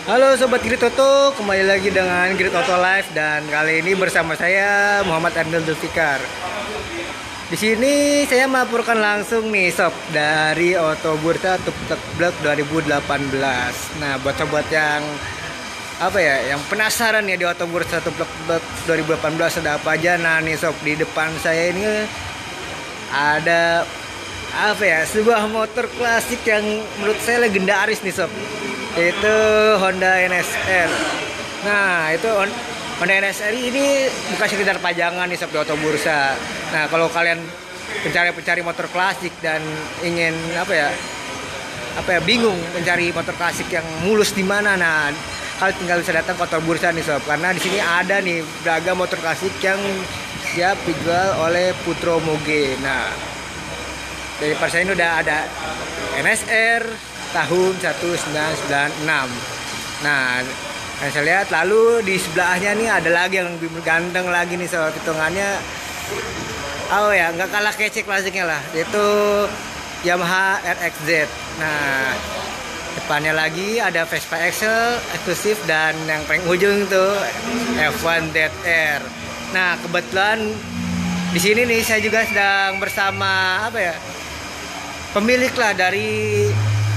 Halo Sobat Grid Auto, kembali lagi dengan Grid Auto Live dan kali ini bersama saya Muhammad Ernil Zulfikar. Di sini saya melaporkan langsung nih sob dari Auto Bursa Tuk Blok 2018. Nah, buat sobat yang yang penasaran ya di Auto Bursa Tuk Blok 2018 ada apa aja. Nah, nih sob di depan saya ini ada sebuah motor klasik yang menurut saya legendaris nih sob, yaitu Honda NSR. Nah, itu Honda NSR ini bukan sekedar pajangan nih sob di Auto Bursa. Nah, kalau kalian pencari motor klasik dan ingin bingung mencari motor klasik yang mulus di mana, nah kalian tinggal bisa datang ke Auto Bursa nih sob, karena di sini ada nih beragam motor klasik yang siap dijual oleh Putro Moge. Nah, dari depan saya ini udah ada NSR tahun 1996. Nah, yang saya lihat lalu di sebelahnya nih ada lagi yang lebih ganteng lagi nih soal hitungannya. Nggak kalah kece klasiknya lah, yaitu Yamaha RXZ. Nah, depannya lagi ada Vespa Excel eksklusif dan yang paling ujung tuh F1 ZR. Nah, kebetulan di sini nih saya juga sedang bersama pemilik lah dari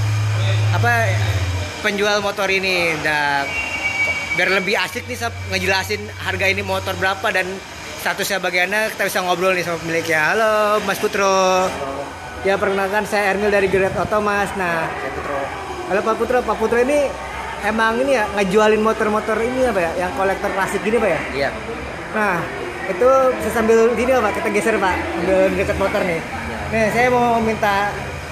penjual motor ini. Dan biar lebih asik nih ngejelasin harga ini motor berapa dan statusnya bagaimana, kita bisa ngobrol nih sama pemiliknya. Halo Mas Putro. Ya, perkenalkan saya Ernil dari Grid Auto Mas. Nah, Saya Putro. halo Pak Putro. Pak Putro ini emang ini ya ngejualin motor-motor ini yang kolektor klasik gini Pak ya? Iya. Nah, itu bisa sambil gini Pak, kita geser Pak, sambil di dekat motor nih. Nih, saya mau minta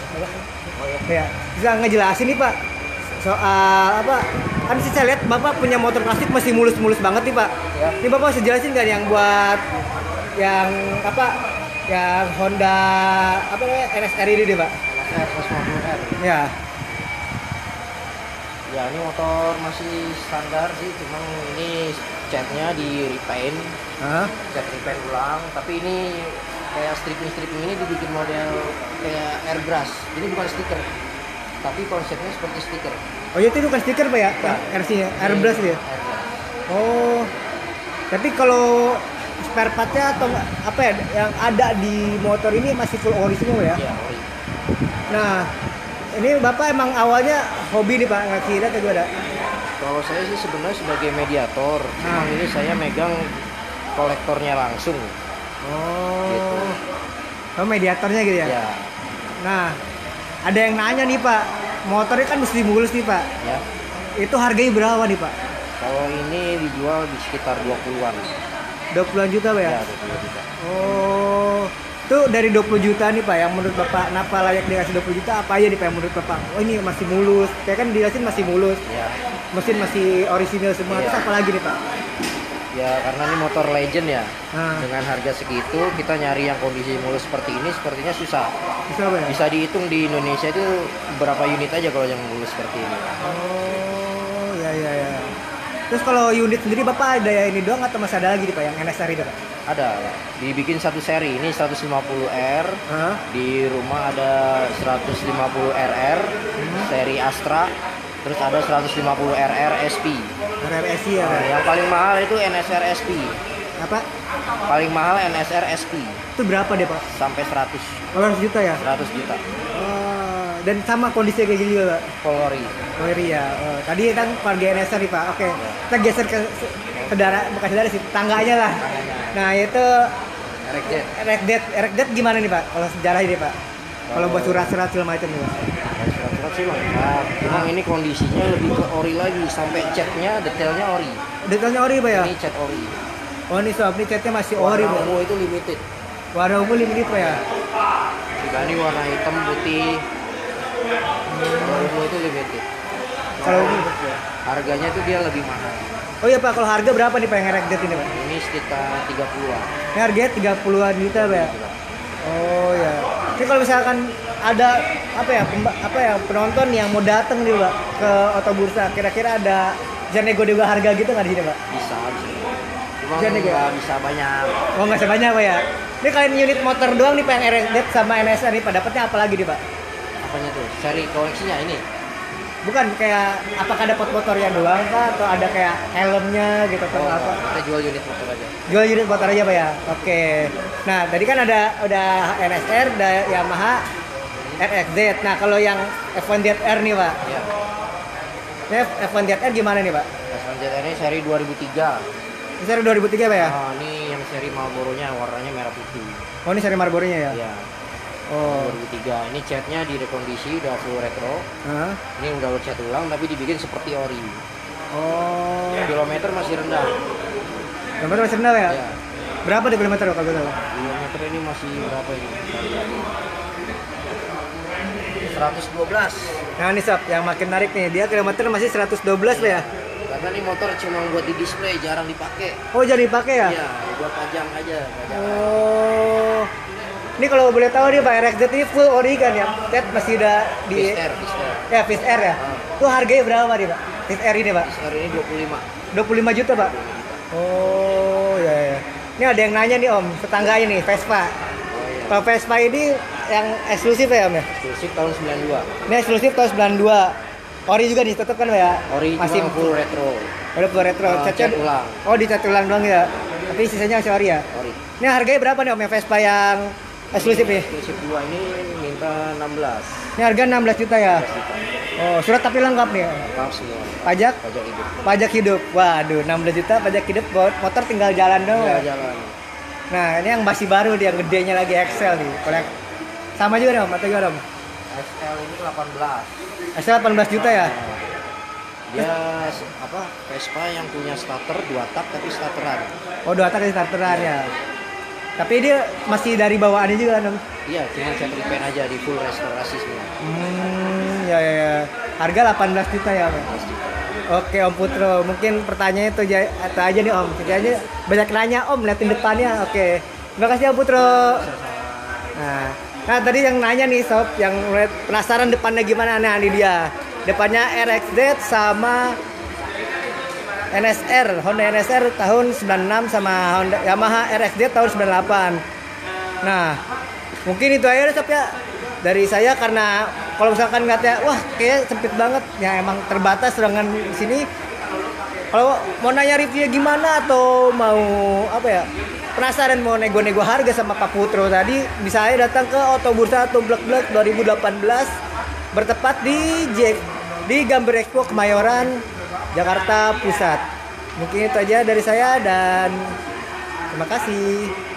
bisa ngejelasin nih Pak soal kan sih saya lihat Bapak punya motor klasik masih mulus-mulus banget nih Pak. Ya. Ini Bapak bisa jelasin nggak yang buat yang yang Honda NSR ini deh Pak? NSR S50R. Ya. Ya, ini motor masih standar sih, cuma ini catnya di repaint, Hah? cat repaint ulang. Tapi ini kayak stripping ini dibikin model kayak airbrush. Ini bukan stiker, tapi konsepnya seperti stiker. Oh iya, itu bukan stiker Pak ya? Bukan. RC-nya, airbrush ya? Airbrush. Oh. Tapi kalau spare partnya atau yang ada di motor ini masih full ori semua ya? Iya, ori. Nah, ini Bapak emang awalnya hobi nih Pak, nggak kira atau ada? Kalau saya sih sebenarnya sebagai mediator, Nah. cuma ini saya megang kolektornya langsung. Oh. Gitu. Oh, mediatornya gitu ya? Ya, Nah, ada yang nanya nih Pak, motornya kan mesti mulus nih Pak. ya. Itu harganya berapa nih Pak? Kalau ini dijual di sekitar 20-an. 20-an juta Pak ya? Ya, 20 juta. Oh. Itu dari 20 juta nih Pak, yang menurut Bapak kenapa layak dikasih 20 juta, apa aja nih Pak yang menurut Bapak? Oh, ini masih mulus. Kayak kan dijelasin masih mulus. Ya. Mesin masih orisinil semua. Iya. Terus apa lagi nih Pak? Ya, karena ini motor legend ya. Nah, Dengan harga segitu kita nyari yang kondisi mulus seperti ini sepertinya susah. bisa Pak ya? Bisa dihitung di Indonesia itu berapa unit aja kalau yang mulus seperti ini. Oh, ya. Terus kalau unit sendiri Bapak ada ya ini doang atau masih ada lagi nih Pak yang NSR itu Pak? Ada, dibikin satu seri. Ini 150R. Hah? Di rumah ada 150RR seri Astra. Terus ada 150RR SP. RRSI ya Nah, Pak? yang paling mahal itu NSR SP. Apa? Paling mahal NSR SP Itu berapa deh Pak? sampai 100 100 juta ya? 100 juta. Oh, dan sama kondisinya kayak gini juga Pak? Polri. Oh iya. Oh, tadi kan harga NSR nih Pak. Oke, kita geser ke bukan saudara sih, tangganya lah. Nah, itu RXZ. RXZ gimana nih Pak? Kalau sejarah ini Pak? Kalau buat surat-surat segala macam nih Pak? Surat-surat sih lengkap. Cuma ini kondisinya lebih ke ori lagi, sampai catnya detailnya ori. Detailnya ori Pak ya? Ini cat ori. Oh, ini sob, ini catnya masih ori Warna Pak. ungu itu limited. Warna ungu limited Pak ya? Jika ini warna hitam putih. Kalau ungu itu limited. Kalau ungu. Harganya tuh dia lebih mahal. Oh iya Pak, kalau harga berapa nih Pak yang RXZ ini Pak? Ini sekitar 30-an. Ini harganya 30-an juta Pak ya? Oh ya. Ini kalau misalkan ada penonton yang mau datang nih Pak ke Auto Bursa, kira-kira ada bisa nego harga gitu nggak di sini Pak? Bisa. Cuma Bisa nih, nggak bisa banyak. Oh, nggak sebanyak Pak ya? Ini kalian unit motor doang nih Pak yang RXZ sama NSR nih Pak, dapatnya apa lagi nih Pak? Apanya tuh? Seri koleksinya ini. Bukan kayak apakah ada pot motornya doang kah atau ada kayak helmnya gitu atau apa? Kita jual unit motor aja. Jual unit motor aja Pak ya. Oke. Nah, tadi kan udah NSR, ada Yamaha RXZ. Nah, kalau yang F1ZR nih, Pak. Ya. Ini F1ZR gimana nih, Pak? F1ZR ini seri 2003. Ini seri 2003, Pak ya? Nah, ini yang seri Marlboro-nya warnanya merah putih. Oh, ini seri Marlboro-nya ya? Iya. Oh. 2003. Ini catnya direkondisi udah full retro. Hah? Ini udah cat ulang tapi dibikin seperti ori. Oh. Kilometer masih rendah. Kilometer masih rendah ya? Ya. Berapa di kilometer kalau gitu? Kilometer ini masih berapa ini? 112. Nah, ini sob, yang makin menarik nih. Dia kilometer masih 112 Pak ya? Karena ini motor cuma buat di display, jarang dipakai. Oh, jadi dipakai ya? Iya, buat pajang aja. Oh. Ini kalau boleh tahu nih Pak, RXZ ini full ori kan ya? Cat masih ada di Fish Air. ya Fish Air ya? Itu harganya berapa nih Pak? Fish Air ini Pak? Fish Air ini 25. 25 juta Pak? Oh ya ya. Ini ada yang nanya nih Om, tetangganya nih, Vespa. Oh iya. Kalau Vespa ini yang eksklusif ya Om ya? Eksklusif tahun 92. Ini eksklusif tahun 92. Ori juga nih, tetap kan Pak ya? Ori masih cuma full retro. udah full retro. Cat ulang. Oh, dicat ulang doang ya. Tapi sisanya masih ori ya? Ori. Ini harganya berapa nih Om yang Vespa yang eksklusif nih? Eksklusif 2 ini minta 16. Ini harga 16 juta ya? 16 juta. Oh, surat tapi lengkap nih. Lengkap semua. Pajak? Pajak hidup. Pajak hidup. Waduh, 16 juta pajak hidup, motor tinggal jalan doang. Tinggal Ya? jalan. Nah, ini yang masih baru dia, yang gedenya lagi Excel nih. Kalau sama juga dong, atau gimana Om? SL ini 18. Excel 18 juta ya? Dia apa? Vespa yang punya starter 2 tak tapi starteran. Oh, 2 tak starteran ya. Tapi dia masih dari bawaannya juga kan Om? Iya, cuma cat repaint aja di full restorasi semua. Ya ya ya. Harga 18 juta ya Om? 18 juta. Oke Om Putro, mungkin pertanyaan itu aja nih Om. Aja banyak nanya Om, liatin depannya. Oke, terima kasih Om Putro. Nah tadi yang nanya nih sob, yang penasaran depannya gimana? Nah ini dia, depannya RXZ sama NSR, Honda NSR tahun 96 sama Honda Yamaha RXZ tahun 98. Nah mungkin itu aja sob ya dari saya, karena kalau misalkan katanya wah kayak sempit banget ya, emang terbatas dengan sini. Kalau mau nanya reviewnya gimana atau mau apa ya, penasaran mau nego-nego harga sama Pak Putro tadi, bisa aja datang ke Auto Bursa atau Blok 2018 bertepat di Gambar Expo Kemayoran, Jakarta Pusat. Mungkin itu aja dari saya dan terima kasih.